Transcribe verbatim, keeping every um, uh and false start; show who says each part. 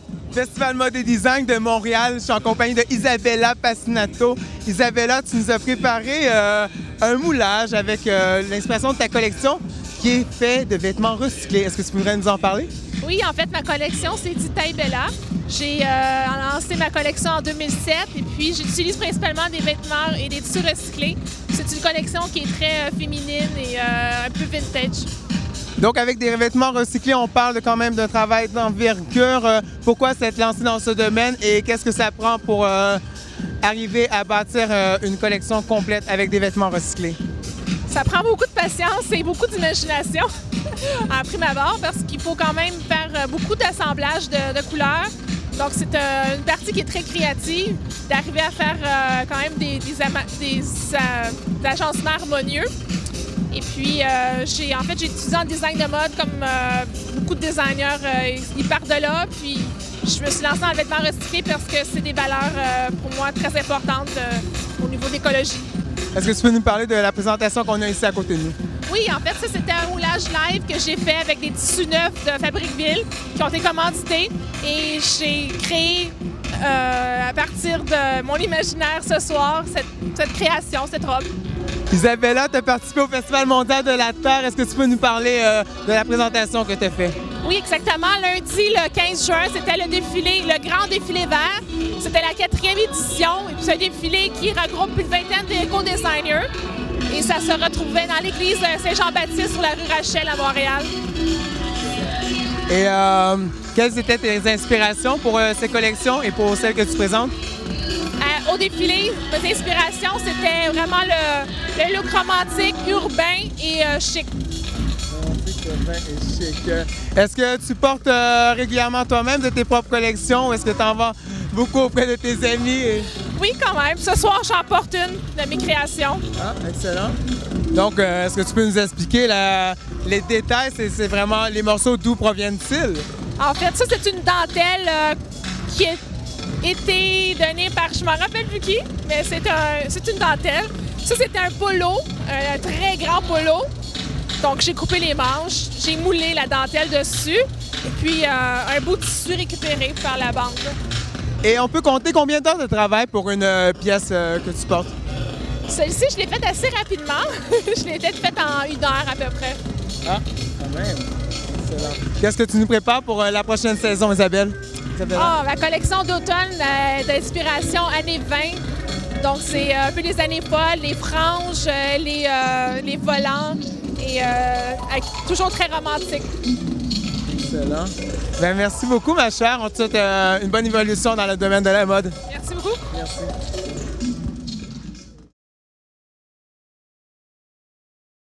Speaker 1: Festival Mode et Design de Montréal. Je suis en compagnie de Isabella Passinato. Isabella, tu nous as préparé euh, un moulage avec euh, l'inspiration de ta collection qui est fait de vêtements recyclés. Est-ce que tu pourrais nous en parler?
Speaker 2: Oui, en fait, ma collection, c'est dit Taille Bella. J'ai euh, lancé ma collection en deux mille sept et puis j'utilise principalement des vêtements et des tissus recyclés. C'est une collection qui est très euh, féminine et euh, un peu vintage.
Speaker 1: Donc, avec des vêtements recyclés, on parle quand même d'un travail d'envergure. Euh, pourquoi s'être lancé dans ce domaine et qu'est-ce que ça prend pour euh, arriver à bâtir euh, une collection complète avec des vêtements recyclés?
Speaker 2: Ça prend beaucoup de patience et beaucoup d'imagination à prime abord parce qu'il faut quand même faire beaucoup d'assemblage de, de couleurs. Donc, c'est euh, une partie qui est très créative, d'arriver à faire euh, quand même des, des, des, euh, des agencements harmonieux. Et puis, euh, j'ai en fait, j'ai étudié en design de mode comme euh, beaucoup de designers, euh, ils partent de là. Puis, je me suis lancée dans le vêtement recyclé parce que c'est des valeurs euh, pour moi très importantes euh, au niveau d'écologie.
Speaker 1: Est-ce que tu peux nous parler de la présentation qu'on a ici à côté de nous?
Speaker 2: Oui, en fait, ça, c'était un moulage live que j'ai fait avec des tissus neufs de Fabriqueville qui ont été commandités. Et j'ai créé, euh, à partir de mon imaginaire ce soir, cette, cette création, cette robe.
Speaker 1: Isabella, tu as participé au Festival mondial de la Terre. Est-ce que tu peux nous parler euh, de la présentation que tu as faite?
Speaker 2: Oui, exactement. Lundi, le quinze juin, c'était le défilé, le grand défilé vert. C'était la quatrième édition. Et puis, c'est un défilé qui regroupe une vingtaine d'éco-designers. Et ça se retrouvait dans l'église Saint-Jean-Baptiste sur la rue Rachel à Montréal.
Speaker 1: Et euh, quelles étaient tes inspirations pour euh, ces collections et pour celles que tu présentes?
Speaker 2: Euh, au défilé, mes inspirations, c'était vraiment le, le look romantique, urbain et euh, chic.
Speaker 1: Romantique, urbain et chic. Est-ce que tu portes euh, régulièrement toi-même de tes propres collections ou est-ce que tu en vends beaucoup auprès de tes amis? Et...
Speaker 2: Oui, quand même. Ce soir, j'en porte une de mes créations.
Speaker 1: Ah, excellent. Donc, euh, est-ce que tu peux nous expliquer la, les détails? C'est vraiment les morceaux d'où proviennent-ils?
Speaker 2: En fait, ça, c'est une dentelle euh, qui a été donnée par, je ne me rappelle plus qui, mais c'est un, une dentelle. Ça, c'était un polo, un très grand polo. Donc, j'ai coupé les manches, j'ai moulé la dentelle dessus et puis euh, un bout de tissu récupéré par la bande.
Speaker 1: Et on peut compter combien d'heures de travail pour une euh, pièce euh, que tu portes?
Speaker 2: Celle-ci, je l'ai faite assez rapidement. Je l'ai peut-être faite en une heure à peu près.
Speaker 1: Ah, quand même. Excellent. Qu'est-ce que tu nous prépares pour euh, la prochaine saison, Isabelle? Isabelle?
Speaker 2: Ah, ma collection d'automne euh, d'inspiration années vingt. Donc, c'est un peu les années folles, les franges, euh, les, euh, les volants et euh, avec, toujours très romantique.
Speaker 1: Excellent. Bien, merci beaucoup, ma chère. On te souhaite euh, une bonne évolution dans le domaine de la mode.
Speaker 2: Merci beaucoup.
Speaker 1: Merci.